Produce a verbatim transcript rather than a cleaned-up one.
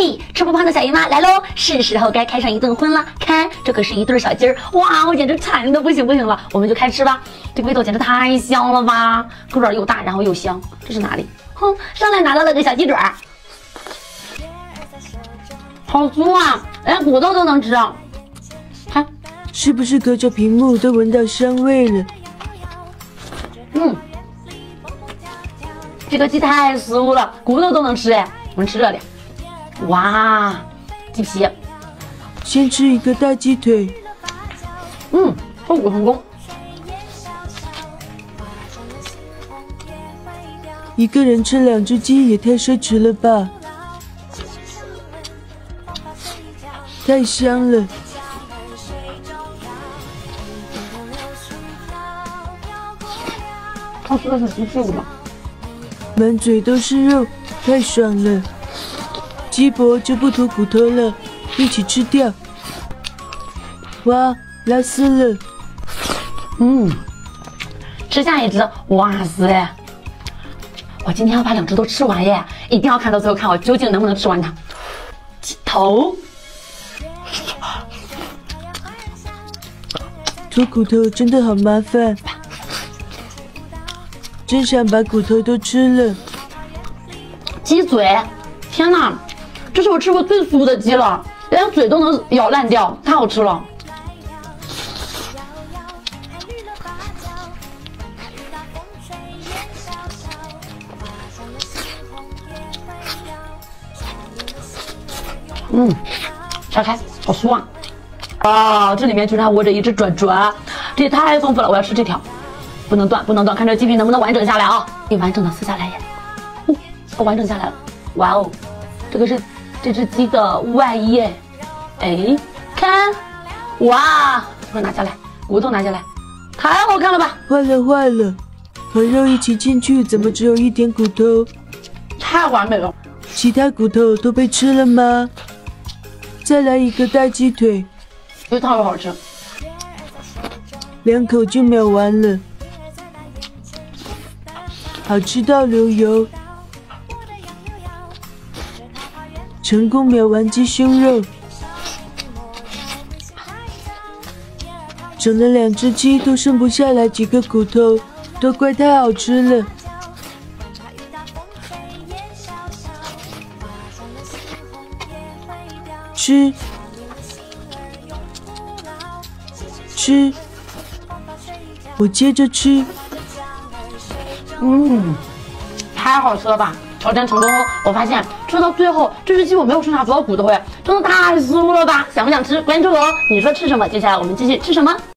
嘿，吃不胖的小姨妈来喽！是时候该开上一顿荤了。看，这可是一对小鸡儿，哇，我简直馋的不行不行了。我们就开吃吧，这个味道简直太香了吧！个儿又大，然后又香，这是哪里？哼，上来拿到了个小鸡爪，好酥啊，连骨头都能吃。看， 是不是隔着屏幕都闻到香味了？ 嗯，这个鸡太酥了，骨头都能吃哎。我们吃这里。哇，鸡皮， 先吃一个大鸡腿。 嗯，后骨成功。 一个人吃两只鸡也太奢侈了吧！太香了。 它吃的是鸡屁股吗？ 满嘴都是肉，太爽了。鸡脖就不吐骨头了，一起吃掉。哇，拉丝了。 嗯，吃下一只，哇塞！我今天要把两只都吃完耶，一定要看到最后，看我究竟能不能吃完它。鸡头， 吐骨头真的好麻烦，真想把骨头都吃了。 鸡嘴，天哪！这是我吃过最酥的鸡了，连嘴都能咬烂掉，太好吃了。嗯，拆开，好酥啊！啊，这里面居然窝着一只爪爪，这也太丰富了！我要吃这条，不能断，不能断，看这鸡皮能不能完整下来啊！可以完整的撕下来耶！哦，哦，完整下来了！哇哦，这个是这只鸡的外衣哎，哎，看，哇，我拿下来，骨头拿下来，太好看了吧！ 坏了坏了，和肉一起进去，怎么只有一点骨头？ 太完美了！ 其他骨头都被吃了吗？再来一个大鸡腿， 这太好吃， 两口就秒完了，好吃到流油。成功秒完鸡胸肉，整了两只鸡都剩不下来几个骨头，都怪太好吃了。吃，吃，我接着吃。 嗯，太好吃了吧！挑战成功后，我发现吃到最后，这只鸡我没有剩下多少骨头哎，真的太酥了吧！想不想吃？关注我哦！你说吃什么？接下来我们继续吃什么？